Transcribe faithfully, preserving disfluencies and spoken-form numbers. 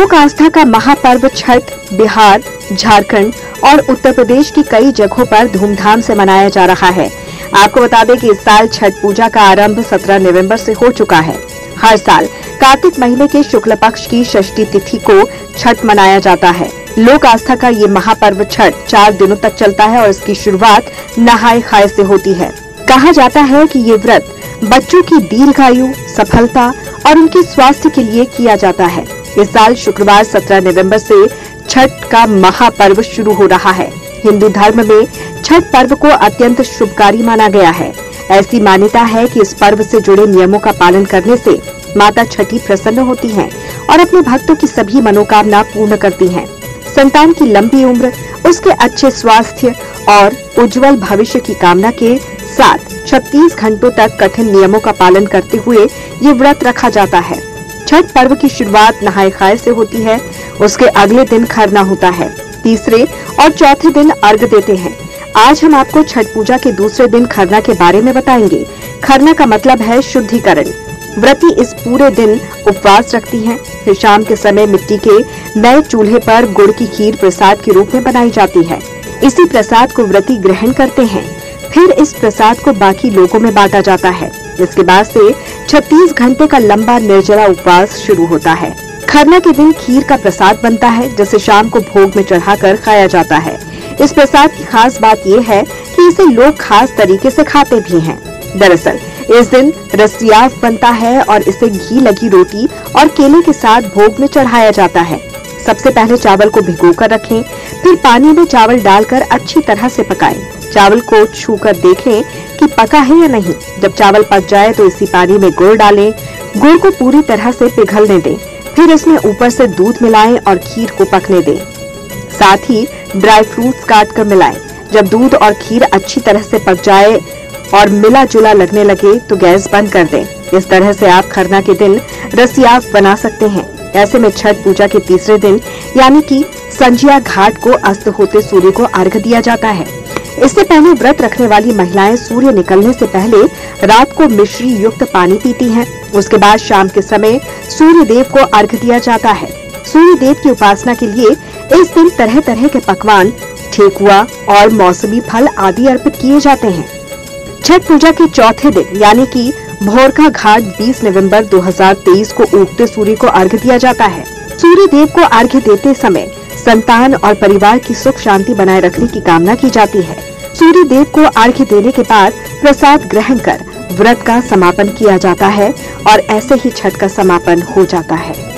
लोक आस्था का महापर्व छठ बिहार, झारखंड और उत्तर प्रदेश की कई जगहों पर धूमधाम से मनाया जा रहा है। आपको बता दें कि इस साल छठ पूजा का आरंभ सत्रह नवंबर से हो चुका है। हर साल कार्तिक महीने के शुक्ल पक्ष की षष्ठी तिथि को छठ मनाया जाता है। लोक आस्था का ये महापर्व छठ चार दिनों तक चलता है और इसकी शुरुआत नहाय खाए से होती है। कहा जाता है कि ये व्रत बच्चों की दीर्घायु, सफलता और उनके स्वास्थ्य के लिए किया जाता है। इस साल शुक्रवार सत्रह नवंबर से छठ का महापर्व शुरू हो रहा है। हिंदू धर्म में छठ पर्व को अत्यंत शुभकारी माना गया है। ऐसी मान्यता है कि इस पर्व से जुड़े नियमों का पालन करने से माता छठी प्रसन्न होती हैं और अपने भक्तों की सभी मनोकामना पूर्ण करती हैं। संतान की लंबी उम्र, उसके अच्छे स्वास्थ्य और उज्जवल भविष्य की कामना के साथ छत्तीस घंटों तक कठिन नियमों का पालन करते हुए ये व्रत रखा जाता है। छठ पर्व की शुरुआत नहाय खाए से होती है। उसके अगले दिन खरना होता है। तीसरे और चौथे दिन अर्घ देते हैं। आज हम आपको छठ पूजा के दूसरे दिन खरना के बारे में बताएंगे। खरना का मतलब है शुद्धिकरण। व्रती इस पूरे दिन उपवास रखती हैं। फिर शाम के समय मिट्टी के नए चूल्हे पर गुड़ की खीर प्रसाद के रूप में बनाई जाती है। इसी प्रसाद को व्रती ग्रहण करते हैं। फिर इस प्रसाद को बाकी लोगों में बांटा जाता है। इसके बाद से छत्तीस घंटे का लंबा निर्जला उपवास शुरू होता है। खरना के दिन खीर का प्रसाद बनता है, जिसे शाम को भोग में चढ़ाकर खाया जाता है। इस प्रसाद की खास बात यह है कि इसे लोग खास तरीके से खाते भी हैं। दरअसल इस दिन रसियाव बनता है और इसे घी लगी रोटी और केले के साथ भोग में चढ़ाया जाता है। सबसे पहले चावल को भिगोकर रखें, फिर पानी में चावल डालकर अच्छी तरह से पकाएं। चावल को छूकर देखें कि पका है या नहीं। जब चावल पक जाए तो इसी पानी में गुड़ डालें। गुड़ को पूरी तरह से पिघलने दें। फिर इसमें ऊपर से दूध मिलाएं और खीर को पकने दें। साथ ही ड्राई फ्रूट्स काट कर मिलाएं। जब दूध और खीर अच्छी तरह से पक जाए और मिला जुला लगने लगे तो गैस बंद कर दें। इस तरह से आप खरना के दिन रसियाव बना सकते हैं। ऐसे में छठ पूजा के तीसरे दिन यानी कि संजिया घाट को अस्त होते सूर्य को अर्घ दिया जाता है। इससे पहले व्रत रखने वाली महिलाएं सूर्य निकलने से पहले रात को मिश्री युक्त पानी पीती हैं। उसके बाद शाम के समय सूर्य देव को अर्घ दिया जाता है। सूर्य देव की उपासना के लिए इस दिन तरह तरह के पकवान, ठेकुआ और मौसमी फल आदि अर्पित किए जाते हैं। छठ पूजा के चौथे दिन यानी कि भोरका घाट बीस नवंबर दो हज़ार तेईस को उगते सूर्य को अर्घ दिया जाता है। सूर्य देव को अर्घ देते समय संतान और परिवार की सुख शांति बनाए रखने की कामना की जाती है। सूर्य देव को अर्घ्य देने के बाद प्रसाद ग्रहण कर व्रत का समापन किया जाता है और ऐसे ही छठ का समापन हो जाता है।